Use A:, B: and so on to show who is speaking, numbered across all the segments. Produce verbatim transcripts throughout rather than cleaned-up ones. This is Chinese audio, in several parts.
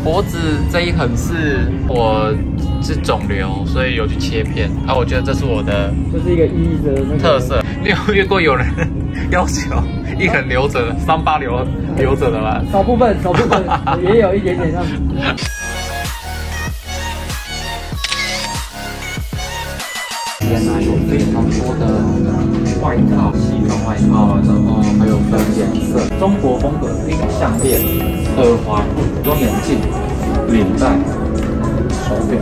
A: 脖子这一横是我是肿瘤，所以有去切片。啊，我觉得这是我的，
B: 这是一个医的那个
A: 特色。你有遇过有人要求一横留着，伤疤留留着的吗？
B: 少部分，少部分也有一点点这样子。这边呢有非常多的外套，西装外套，然后还有分颜色，中国风格的一个项链、耳环、装眼镜、领带、手表。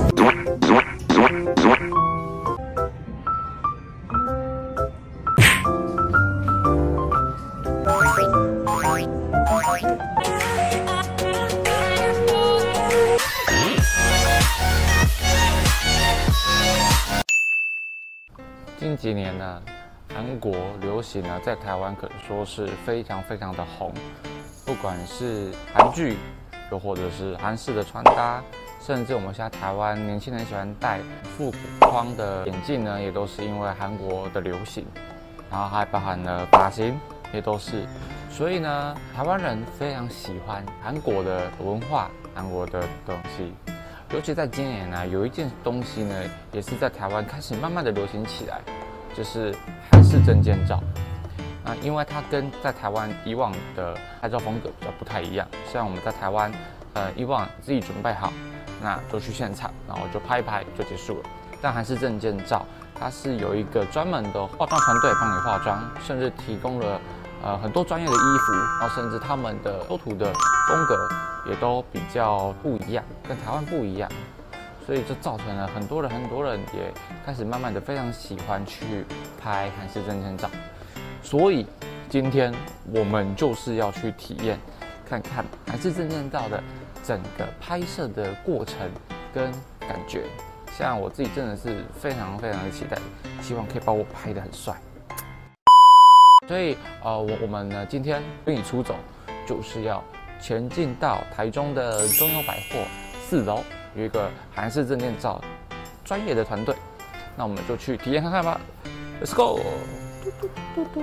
C: 近几年呢，韩国流行呢，在台湾可说是非常非常的红。不管是韩剧，又或者是韩式的穿搭，甚至我们现在台湾年轻人喜欢戴复古框的眼镜呢，也都是因为韩国的流行。然后还包含了发型，也都是。所以呢，台湾人非常喜欢韩国的文化，韩国的东西。尤其在今年呢，有一件东西呢，也是在台湾开始慢慢的流行起来，就是韩式证件照。啊，因为它跟在台湾以往的拍照风格比较不太一样，像我们在台湾，呃，以往自己准备好，那就去现场，然后就拍一拍就结束了。但韩式证件照，它是有一个专门的化妆团队帮你化妆，甚至提供了呃很多专业的衣服，然后甚至他们的修图的风格也都比较不一样，跟台湾不一样，所以就造成了很多人很多人也开始慢慢的非常喜欢去拍韩式证件照。所以今天我们就是要去体验，看看韩式证件照的整个拍摄的过程跟感觉。像我自己真的是非常非常的期待，希望可以把我拍得很帅。所以呃，我我们呢今天跟你出走，就是要前进到台中的中友百货四楼，有一个韩式证件照专业的团队，那我们就去体验看看吧。Let's go！ 嘟嘟嘟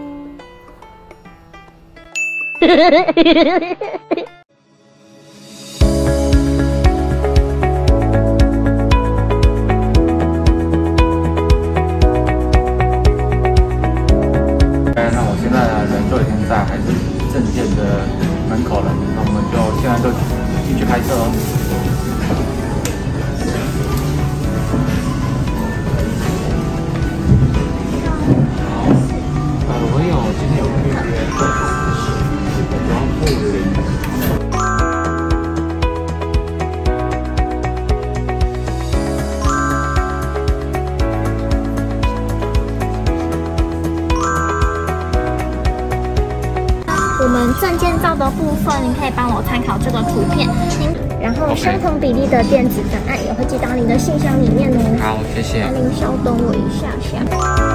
C: 嘟在还是证件的门口了，那我们就现在就进去拍摄哦。好，呃，我有今天有预约，然后护理。
D: 我们证件照的部分，您可以帮我参考这个图片，您然后相同比例的电子档案也会寄到您的信箱里面哦。
A: 好，谢谢。
D: 那您稍等我一下下。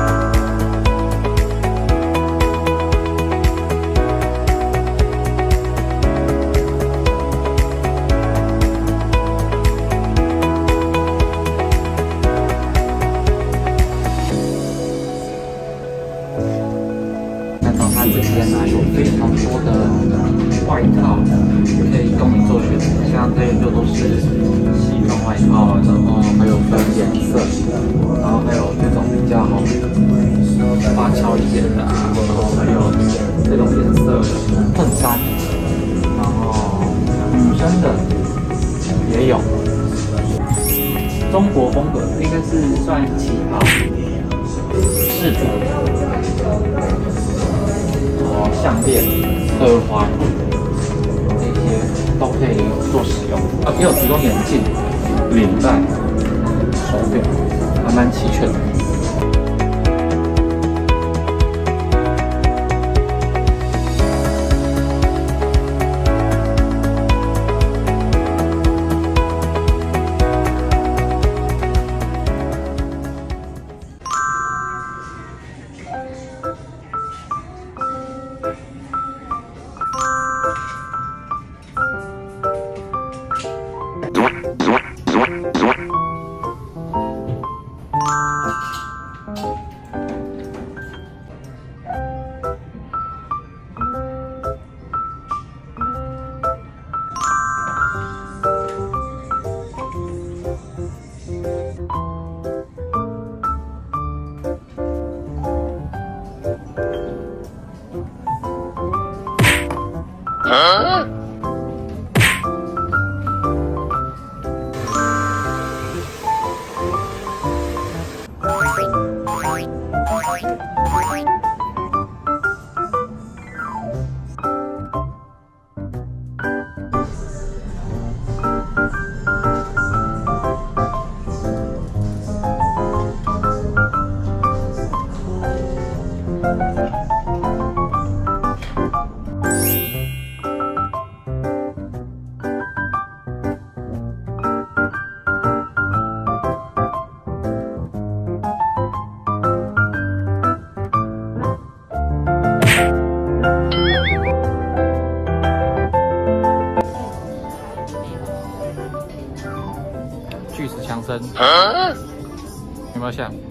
B: 这边呢有非常多的外套可以供你做选择，像这些就都是西装外套，然后还有分颜色，然后还有这种比较花俏一点的，然后还有这种颜色的衬衫，然后女生的也有，中国风格应该是算旗袍式的。项链、耳环这些都可以做使用，啊，也有提供眼镜、领带、手表，还蛮齐全的。
A: 巨石强森，有没有像？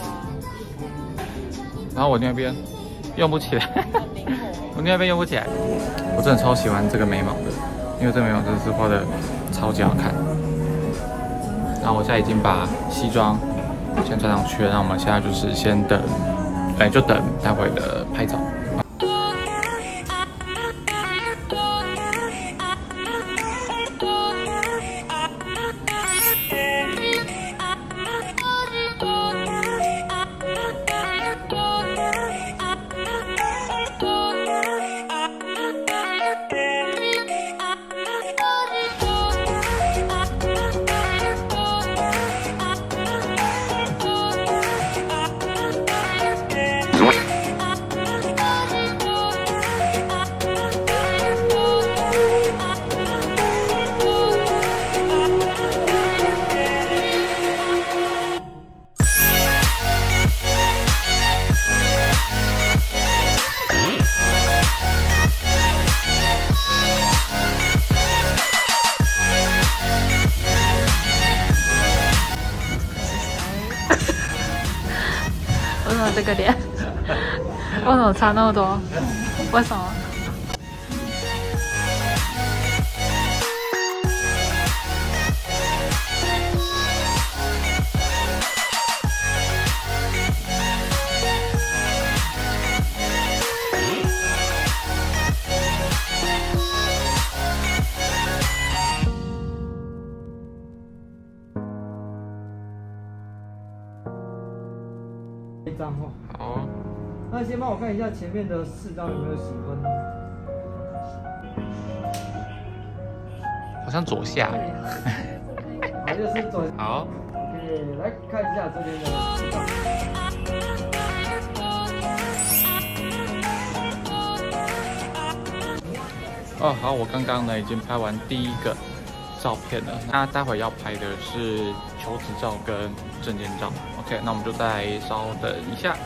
A: 然后我那边用不起来，我那边用不起来。我真的超喜欢这个眉毛的，因为这眉毛真的是画的超级好看。然后我现在已经把西装先穿上去了，那我们现在就是先等，哎，就等待会的拍照。
E: 为什么这个脸？为什么差那么多？为什么？
B: 一张哈。
A: 好，
B: 那先帮我看一下前面的四张有没有喜欢的。
A: 好像左下。
B: 好，就是左。
A: 好。
B: OK， 来看一下这边的四张。
A: 哦，好，我刚刚呢已经拍完第一个照片了，那待会要拍的是求职照跟证件照。OK， 那我们就再稍等一下。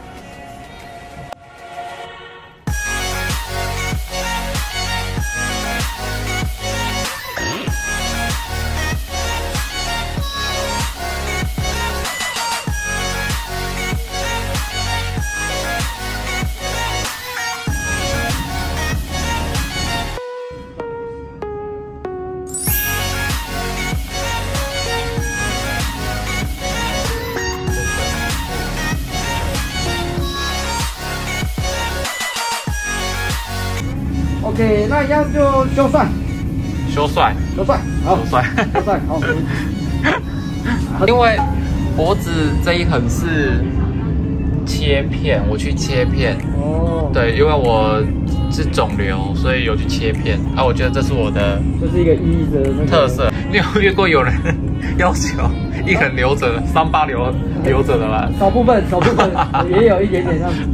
B: OK， 那一样就修帅，
A: 修帅，
B: 修帅，好，
A: 修帅，
B: 修帅，好。
A: 因为脖子这一横是切片，我去切片。哦。对，因为我是肿瘤，所以有去切片。啊，我觉得这是我的，
B: 这是一个意义的那个
A: 特色。你有遇过有人要求一横留着，伤疤留留着的吗？
B: 少部分，少部分也有一点点这样子。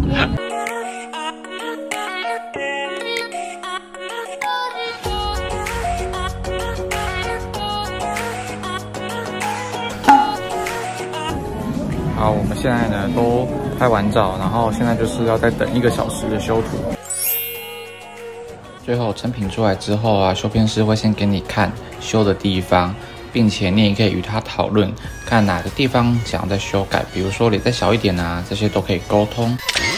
A: 好，我们现在呢都拍完照，然后现在就是要再等一个小时的修图。最后成品出来之后啊，修片师会先给你看修的地方，并且你也可以与他讨论，看哪个地方想要再修改，比如说脸再小一点啊，这些都可以沟通。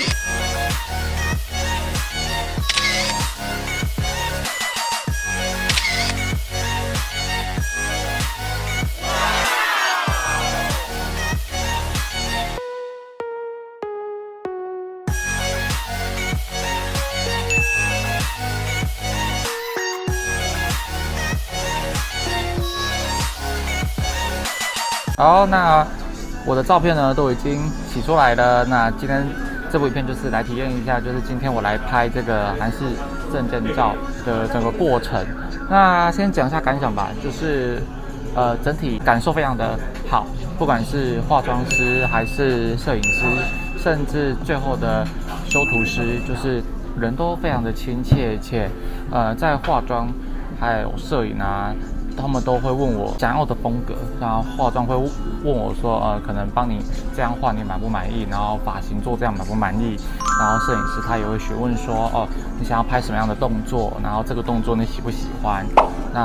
A: 好，那我的照片呢都已经洗出来了。那今天这部影片就是来体验一下，就是今天我来拍这个韩式证件照的整个过程。那先讲一下感想吧，就是呃整体感受非常的好，不管是化妆师还是摄影师，甚至最后的修图师，就是人都非常的亲切，且呃在化妆还有摄影啊。他们都会问我想要的风格，然后化妆会问我说，呃，可能帮你这样画你满不满意？然后发型做这样满不满意？然后摄影师他也会询问说，哦，你想要拍什么样的动作？然后这个动作你喜不喜欢？那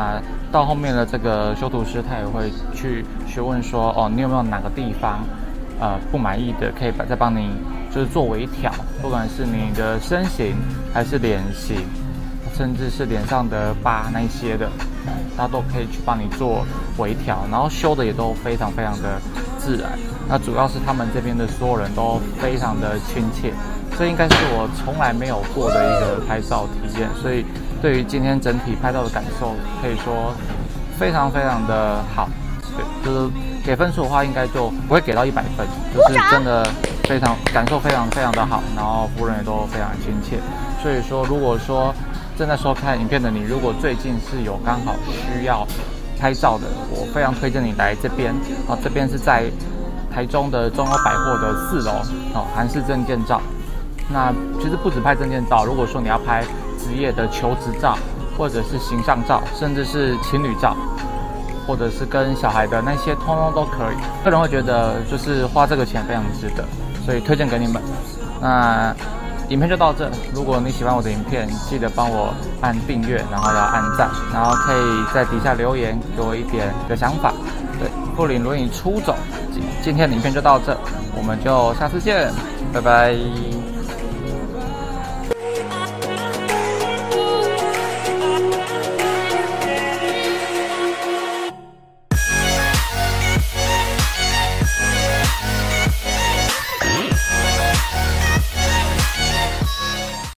A: 到后面的这个修图师，他也会去询问说，哦，你有没有哪个地方，呃，不满意的，可以再帮你就是做微调，不管是你的身形还是脸型，甚至是脸上的疤那一些的，他都可以去帮你做微调，然后修的也都非常非常的自然。那主要是他们这边的所有人都非常的亲切，这应该是我从来没有过的一个拍照体验，所以对于今天整体拍照的感受，可以说非常非常的好。对，就是给分数的话，应该就不会给到一百分，就是真的非常感受非常非常的好，然后服务人也都非常亲切。所以说，如果说正在收看影片的你，如果最近是有刚好需要拍照的，我非常推荐你来这边啊，这边是在台中的中欧百货的四楼哦，韩式证件照。那其实不只拍证件照，如果说你要拍职业的求职照，或者是形象照，甚至是情侣照，或者是跟小孩的那些，通通都可以。个人会觉得就是花这个钱非常值得，所以推荐给你们。那影片就到这，如果你喜欢我的影片，记得帮我按订阅，然后要按赞，然后可以在底下留言给我一点的想法。对，不领轮椅出走，今天的影片就到这，我们就下次见，拜拜。